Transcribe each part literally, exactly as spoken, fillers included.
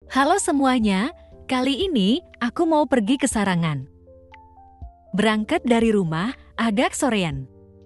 Halo semuanya, kali ini aku mau pergi ke Sarangan. Berangkat dari rumah agak sorean.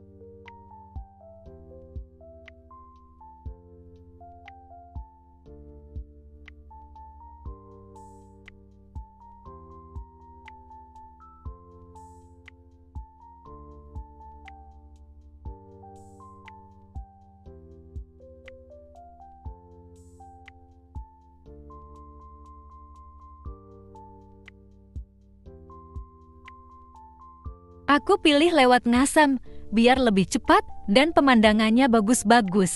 Aku pilih lewat Ngasem, biar lebih cepat dan pemandangannya bagus-bagus.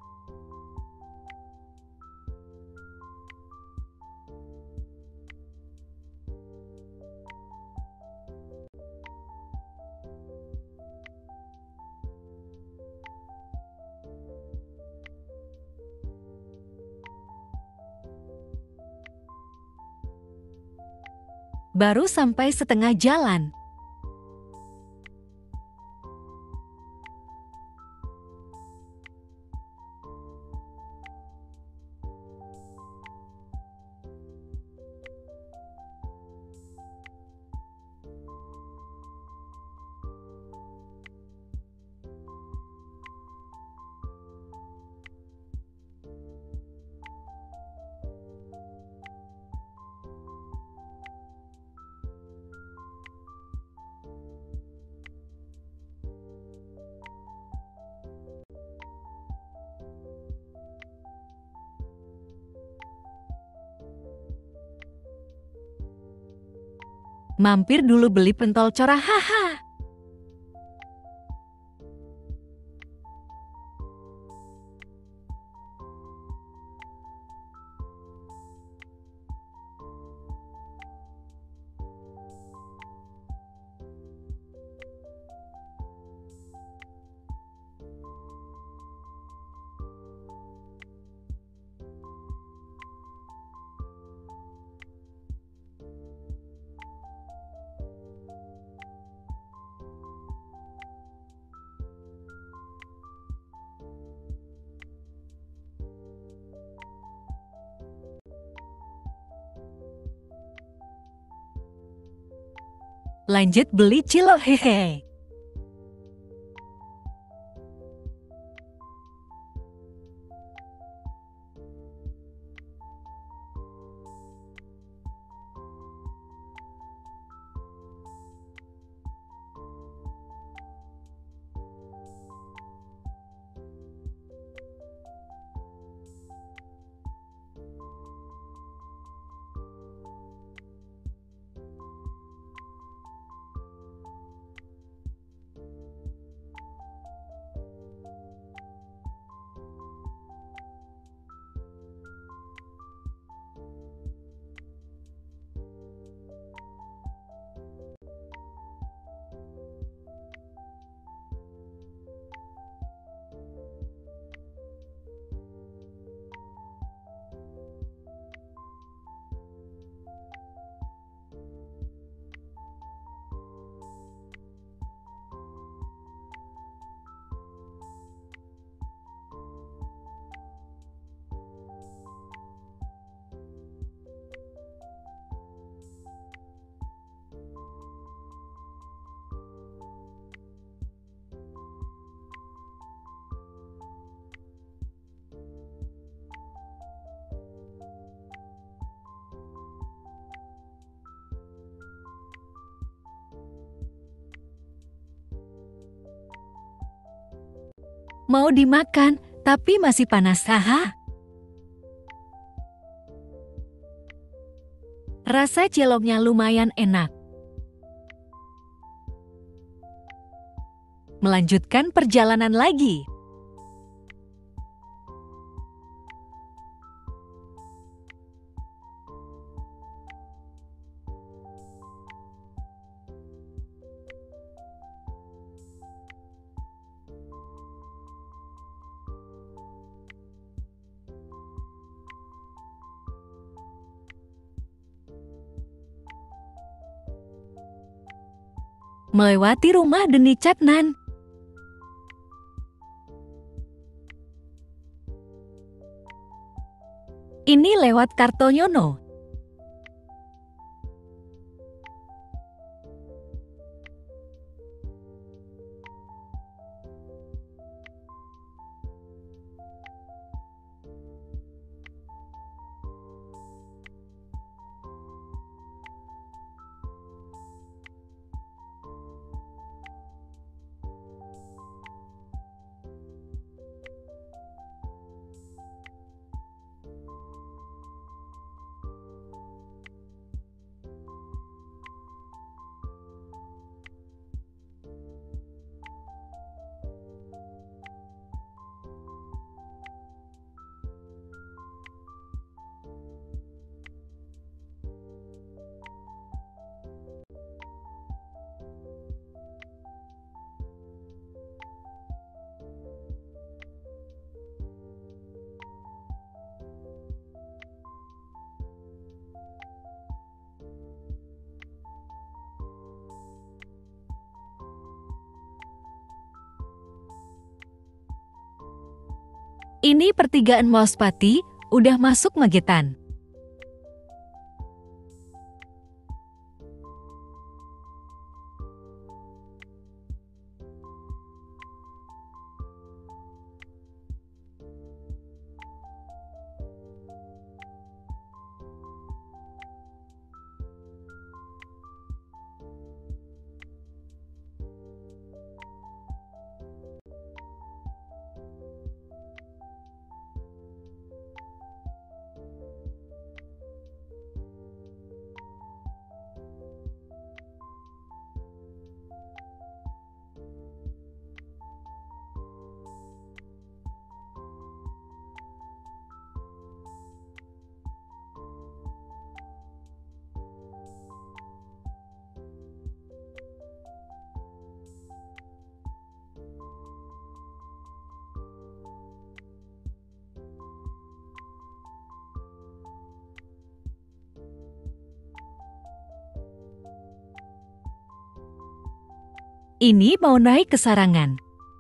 Baru sampai setengah jalan. Mampir dulu beli pentol corah, haha. Lanjut beli cilok, hehe. Mau dimakan, tapi masih panas, haha. Rasa ciloknya lumayan enak. Melanjutkan perjalanan lagi. Melewati rumah Deni Catnan. Ini lewat Kartonyono. Ini pertigaan Mauspati, udah masuk Magetan. Ini mau naik ke Sarangan.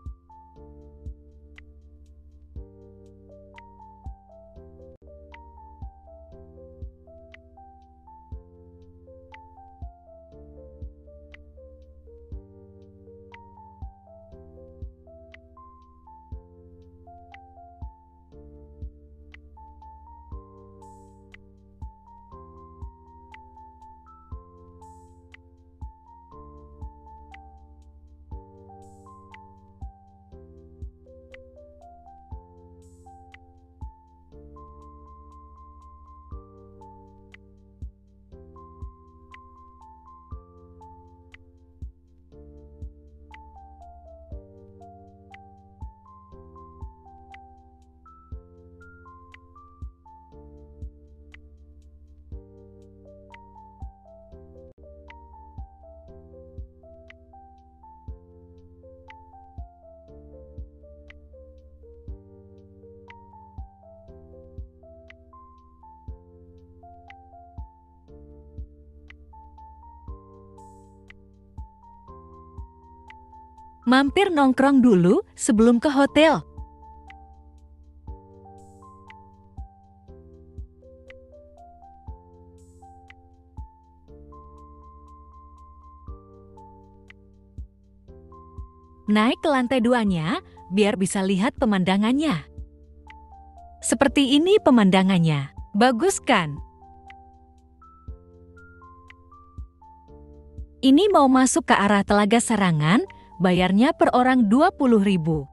Mampir nongkrong dulu sebelum ke hotel. Naik ke lantai duanya, biar bisa lihat pemandangannya. Seperti ini pemandangannya. Bagus kan? Ini mau masuk ke arah Telaga Sarangan, bayarnya per orang dua puluh ribu.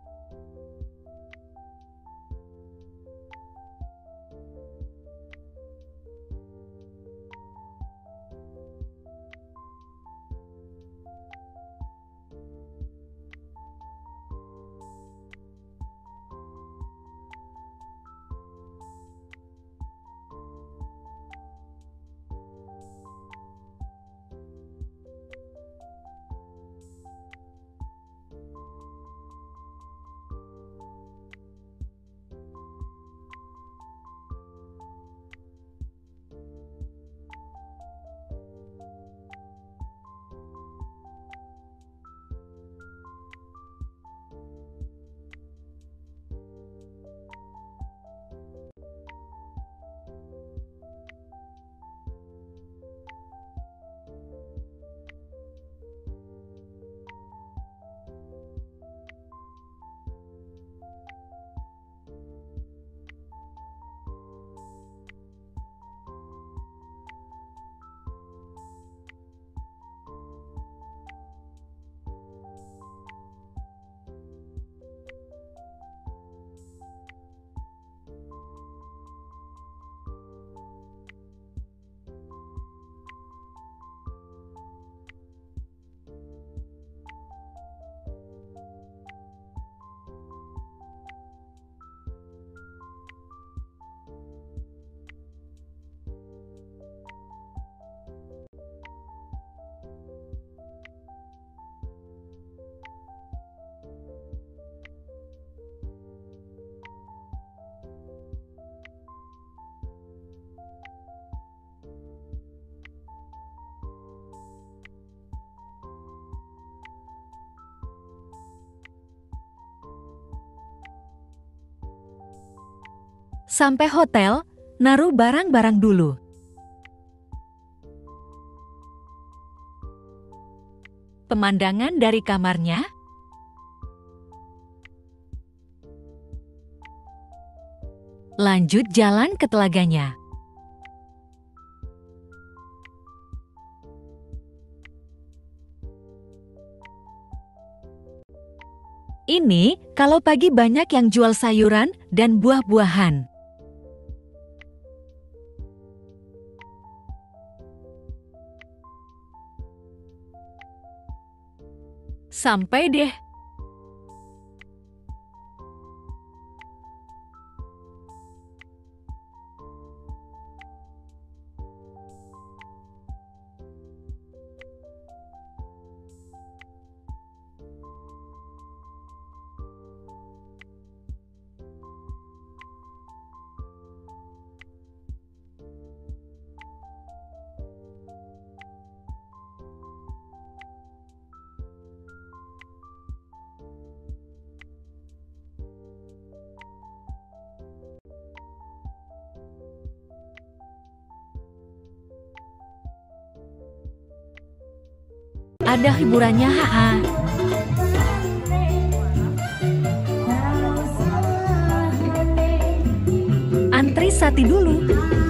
Sampai hotel, naruh barang-barang dulu. Pemandangan dari kamarnya. Lanjut jalan ke telaganya. Ini kalau pagi banyak yang jual sayuran dan buah-buahan. Sampai deh. Ada hiburannya, haha. Antri sati dulu.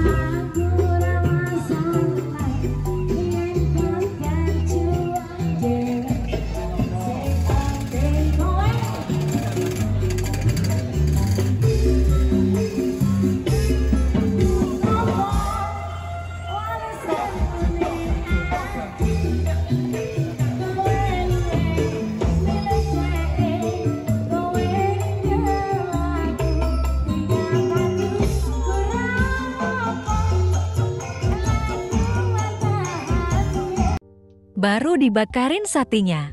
Baru dibakarin satinya.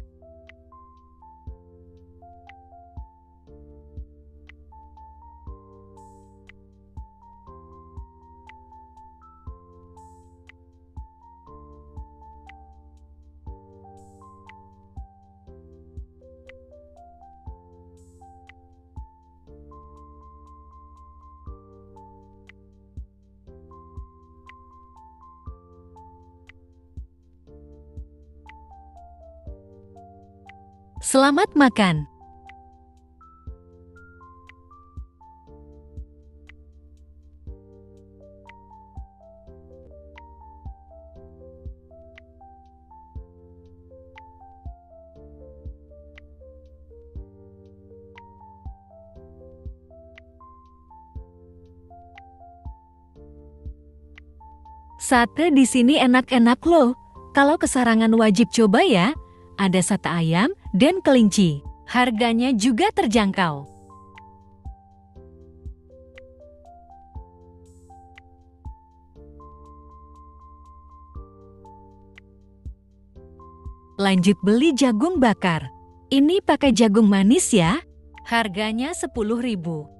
Selamat makan. Sate di sini enak-enak loh. Kalau ke Sarangan wajib coba ya. Ada sate ayam dan kelinci. Harganya juga terjangkau. Lanjut beli jagung bakar. Ini pakai jagung manis ya. Harganya sepuluh ribu.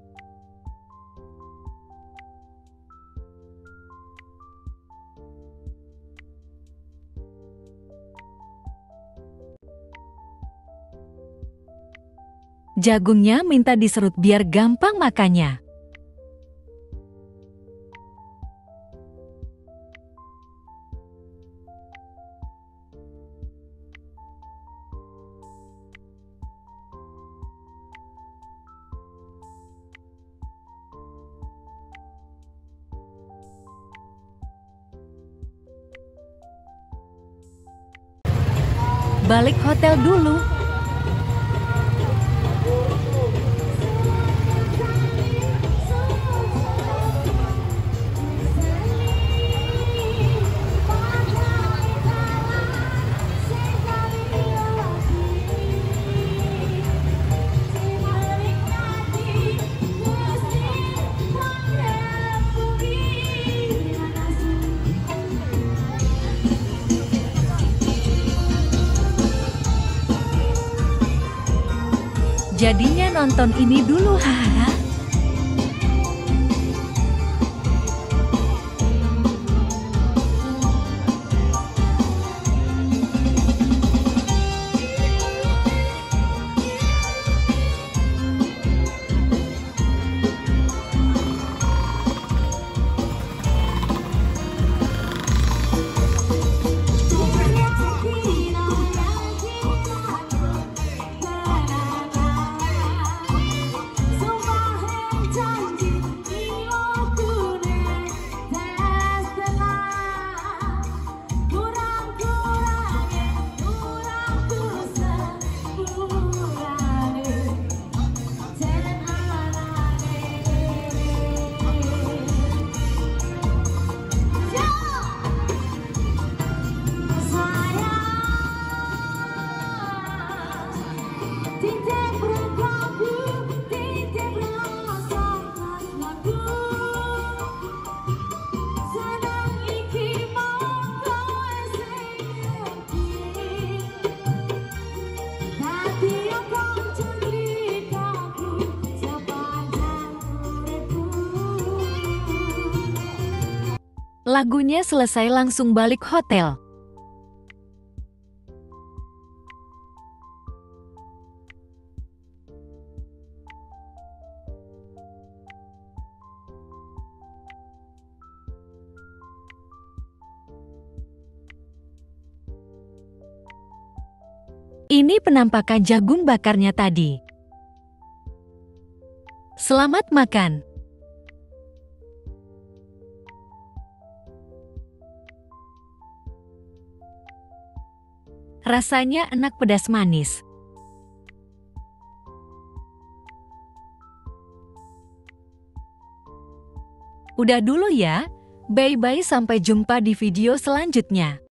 Jagungnya minta diserut biar gampang makannya. Balik hotel dulu. Jadinya nonton ini dulu, hahaha. Lagunya selesai langsung balik hotel. Ini penampakan jagung bakarnya tadi. Selamat makan. Rasanya enak pedas manis. Udah dulu ya. Bye-bye, sampai jumpa di video selanjutnya.